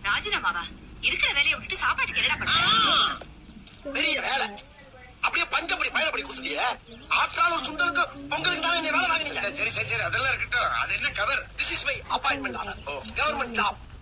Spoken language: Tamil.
ராஜினாமாவா? இருக்கிற வேலையை விட்டு சாப்பாட்டுக்கு என்னடா பண்ண? பெரிய வேலை அப்படியே பஞ்சப்படி பயணப்படி கொடுத்துட்டியே. ஆற்றாலும் சுண்டலுக்கு பொங்கலுக்கு தானே என்ன வேலை வாங்கினீங்க. சரி சரி சரி, அதெல்லாம் இருக்கட்டும். அது என்ன cover? This is my appointment order. Government job.